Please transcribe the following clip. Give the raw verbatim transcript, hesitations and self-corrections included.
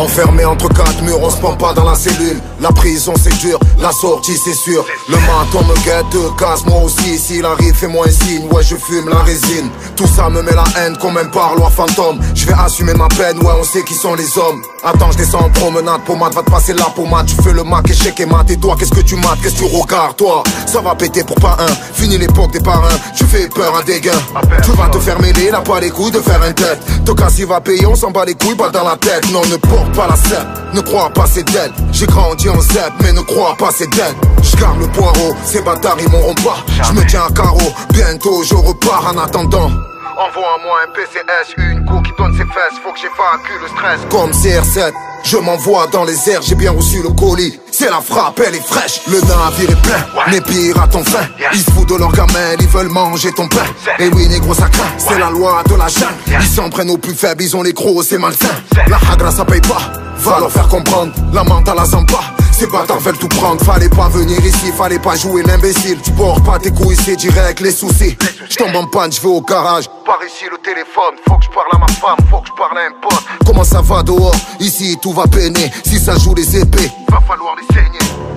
Enfermé entre quatre murs, on se prend pas dans la cellule. La prison c'est dur, la sortie c'est sûr. Le menton me guette, casse moi aussi. S'il arrive fais-moi un signe, ouais je fume la résine. Tout ça me met la haine comme un parloir fantôme. Je vais assumer ma peine, ouais on sait qui sont les hommes. Attends je descends en promenade, pommade va te passer la pommade. Tu fais le mac, échec et mat. Et toi qu'est-ce que tu mates, qu'est-ce que tu regardes toi? Ça va péter pour pas un, fini l'époque des parrains. Tu fais peur à des gains, tu vas te faire mêler, n'a pas les couilles de faire un tête. Te casse il va payer, on s'en bat les couilles, balle dans la tête. Non ne porte pas la cèpe, ne crois pas c'est d'elle. J'ai grandi en zep, mais ne crois pas c'est d'elle. J'garde le poireau, ces bâtards ils m'auront pas. Je me tiens à carreau, bientôt je repars en attendant. Envoie-moi un P C S, une go qui donne ses fesses. Faut que j'évacue le stress. Comme C R sept, je m'envoie dans les airs, j'ai bien reçu le colis. C'est la frappe, elle est fraîche. Le navire est plein, les pirates ont faim. Ils se foutent de leur gamelle, ils veulent manger ton pain. Et oui négro ça craint, c'est la loi de la jungle. Ils s'en prennent aux plus faibles, ils ont les gros, c'est malsain. La hagra ça paye pas, va leur faire comprendre. La menthe à la zampa, ces bâtards veulent tout prendre. Fallait pas venir ici, fallait pas jouer l'imbécile. Tu portes pas tes couilles, c'est direct les soucis. Je tombe en panne, je vais au garage. Par ici le téléphone, faut que je parle à ma femme, faut que je parle à un pote. Comment ça va dehors? Ici tout va peiner, si ça joue les épées, va falloir les saigner.